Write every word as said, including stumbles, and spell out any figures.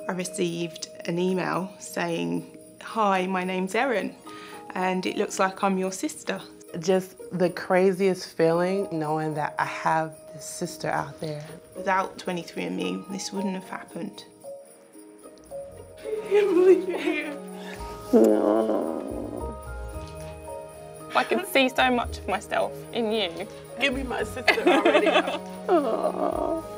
I received an email saying, "Hi, my name's Erin, and it looks like I'm your sister." Just the craziest feeling, knowing that I have this sister out there. Without twenty-three and me, this wouldn't have happened. I can't believe you're here. No. I can see so much of myself in you. Give me my sister already. Aww.